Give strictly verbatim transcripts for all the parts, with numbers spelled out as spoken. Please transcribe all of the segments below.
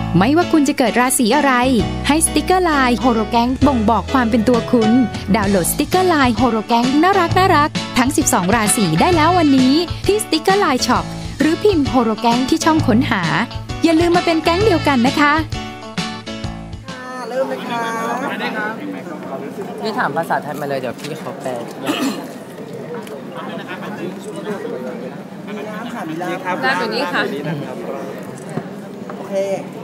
ไม่ว่าคุณจะเกิดราศีอะไรให้สติกเกอร์ไลน์โฮโรแกงบ่งบอกความเป็นตัวคุณดาวน์โหลดสติกเกอร์ไลน์โฮโรแกงน่ารักน่ารักทั้งสิบสองราศีได้แล้ววันนี้ที่สติกเกอร์ไลน์ช็อปหรือพิมพ์โฮโรแกงที่ช่องค้นหาอย่าลืมมาเป็นแก๊งเดียวกันนะคะเริ่มเลยค่ะพี่ถามภาษาไทยมาเลยเดี๋ยวพี่เขาแปลมีน้ำค่ะมีน้ำได้แบบนี้ค่ะโอเค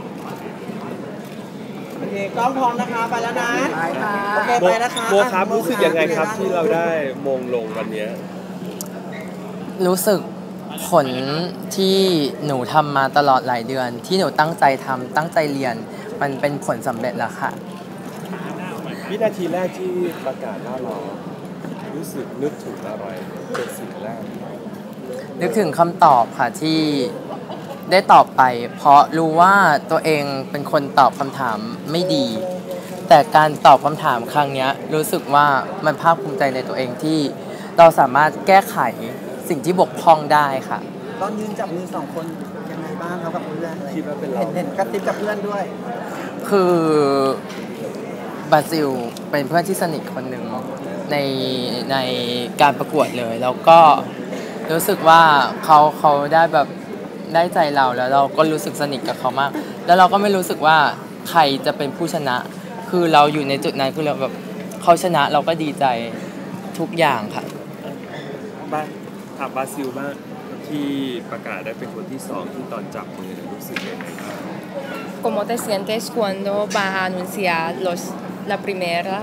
โอเคกล้องพร้อมนะคะไปแล้วนะไปค่ะโอเคไปนะคะโบครับรู้สึกยังไงครับที่เราได้มงลงวันนี้รู้สึกผลที่หนูทำมาตลอดหลายเดือนที่หนูตั้งใจทำตั้งใจเรียนมันเป็นผลสำเร็จแล้วค่ะวินาทีแรกที่ประกาศว่าเรารู้สึกนึกถึงอะไรเป็นสิ่งแรกนึกถึงคำตอบค่ะที่ได้ตอบไปเพราะรู้ว่าตัวเองเป็นคนตอบคำถามไม่ดีแต่การตอบคำถามครั้งนี้รู้สึกว่ามันภาคภูมิใจในตัวเองที่เราสามารถแก้ไขสิ่งที่บกพร่องได้ค่ะตอนยืนจับมือสองคนยังไงบ้างครับกับเพื่อนคิดว่าเป็นเราเห็นกระติบกับเพื่อนด้วยคือบราซิลเป็นเพื่อนที่สนิทคนหนึ่งในในการประกวดเลยแล้วก็รู้สึกว่าเขาเขาได้แบบได้ใจเราแล้วเราก็รู้สึกสนิทกับเขามากแล้วเราก็ไม่รู้สึกว่าใครจะเป็นผู้ชนะคือเราอยู่ในจุดนั้นคือเราแบบเขาชนะเราก็ดีใจทุกอย่างค่ะบ้านถามบราซิลบ้างที่ประกาศได้เป็นคนที่สองที่ตอนจับมือรู้สึกยังไงบ้าง ¿Cómo te sientes cuando vas a anunciar los la primera?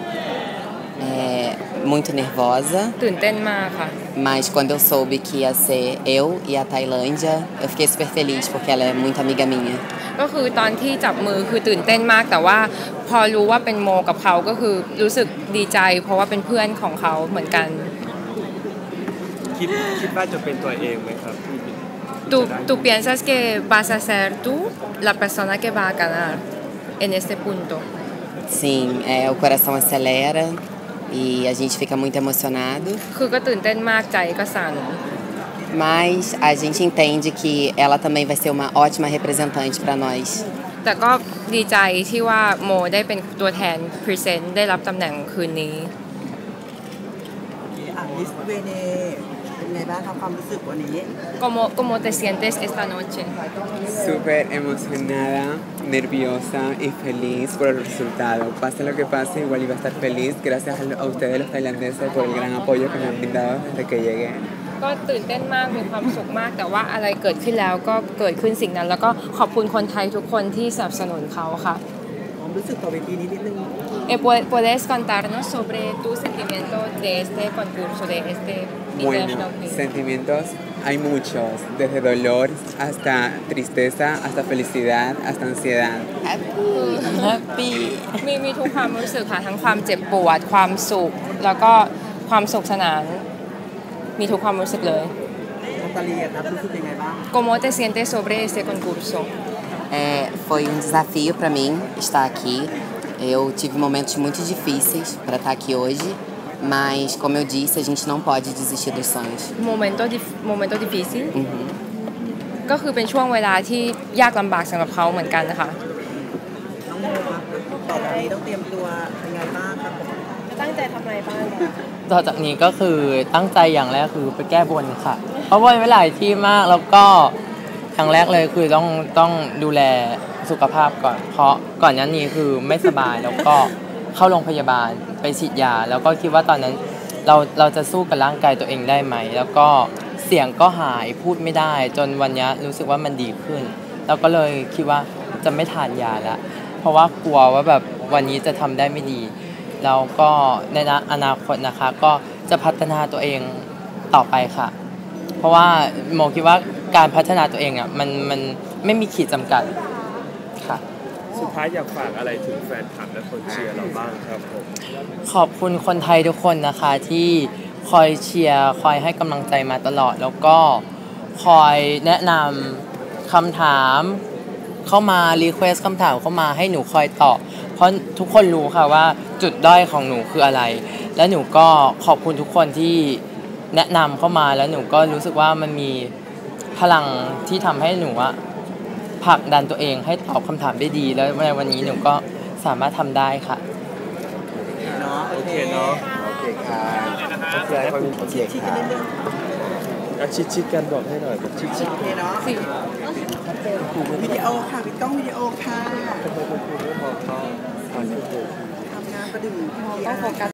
É, muito nervosa. ตื่นเต้นมากค่ะ Mas quando eu soube que ia ser eu e a Tailândia, eu fiquei super feliz porque ela é muito amiga minha. ก็คือตอนที่จับมือคือตื่นเต้นมากแต่ว่าพอรู้ว่าเป็นโมกับเขาก็คือรู้สึกดีใจเพราะว่าเป็นเพื่อนของเขาเหมือนกันคิดคิดว่าจะเป็นตัวเองไหมครับ ¿Tú tú piensas que vas a ser tú la persona que va a ganar en este punto? Sim, é, o coração acelera e a gente fica muito emocionado. คือก็ตื่นเต้นมากใจก็สั่น Mas a gente entende que ela também vai ser uma ótima representante para nós. แต่ก็ดีใจที่ว่าโมได้เป็นตัวแทนพรีเซนต์ได้รับตำแหน่งคืนนี้อ่ะมิสเวเนเป็นไงบ้างครับความรู้สึกวันนี้ ¿Cómo cómo te sientes esta noche? Súper emocionada, nerviosa y feliz por el resultado. Pase lo que pase, igual iba a estar feliz. Gracias a ustedes los tailandeses por el gran apoyo que me han brindado desde que llegué. ก็ตื่นเต้นมากมีความสุขมากแต่ว่าอะไรเกิดขึ้นแล้วก็เกิดขึ้นสิ่งนั้นแล้วก็ขอบคุณคนไทยทุกคนที่สนับสนุนเขาค่ะความรู้สึกต่อเวทีนี้นิดนึง ¿Puedes contarnos sobre tu sentimiento de este concurso de este Bueno, sentimientos hay muchos, desde dolor hasta tristeza, hasta felicidad, hasta ansiedad. Happy มีมีทุกความรู้สึกค่ะทั้งความเจ็บปวดความสุขแล้วก็ความสุขสนานมีทุกความรู้สึกเลย ¿Cómo te sientes sobre este concurso? É, foi um desafio para mim estar aqui. Eu tive momentos muito difíceis para estar aqui hoje, mas como eu disse, a gente não pode desistir dos sonhos. Momento momento difícil ก็คือเป็นช่วงเวลาที่ยากลำบากสำหรับเขาเหมือนกันนะคะน้องโมครับต่อจากนี้ต้องเตรียมตัวยังไงบ้างครับผมตั้งใจทำอะไรบ้างต่อจากนี้ก็คือตั้งใจอย่างแรกคือไปแก้บนค่ะเพราะบนไว้หลายที่มากแล้วก็อย่างแรกเลยคือต้องต้องดูแลสุขภาพก่อนเพราะก่อนหน้านี้คือไม่สบายแล้วก็เข้าโรงพยาบาลไปฉีดยาแล้วก็คิดว่าตอนนั้นเราเราจะสู้กับร่างกายตัวเองได้ไหมแล้วก็เสียงก็หายพูดไม่ได้จนวันนี้รู้สึกว่ามันดีขึ้นแล้วก็เลยคิดว่าจะไม่ทานยาแล้วเพราะว่ากลัวว่าแบบวันนี้จะทำได้ไม่ดีแล้วก็ในอนาคตนะคะก็จะพัฒนาตัวเองต่อไปค่ะเพราะว่าโมคิดว่าการพัฒนาตัวเองอ่ะมันมันไม่มีขีดจำกัดค่ะสุดท้ายอยากฝากอะไรถึงแฟนคลับและคนเชียร์เราบ้างครับผมขอบคุณคนไทยทุกคนนะคะที่คอยเชียร์คอยให้กำลังใจมาตลอดแล้วก็คอยแนะนำคำถามเข้ามารีเควสคำถามเข้ามาให้หนูคอยตอบเพราะทุกคนรู้ค่ะว่าจุดด้อยของหนูคืออะไรและหนูก็ขอบคุณทุกคนที่แนะนำเข้ามาแล้วหนูก็รู้สึกว่ามันมีพลังที่ทำให้หนูอะพผลักดันตัวเองให้ตอบคำถามได้ดีแล้วในวันนี้หนูก็สามารถทำได้ค่ะเนาะโอเคเนาะโอเคค่ะโอเคให้ความโอเคค่ะอ่ะชิดๆกันบอกให้หน่อยแบบชิดโอเคเนาะวิดีโอค่ะวิดกล้องวิดีโอค่ะๆทำไมคุณครูไม่มองเขาตอนที่ครูทำงานประดึงต้องโฟกัส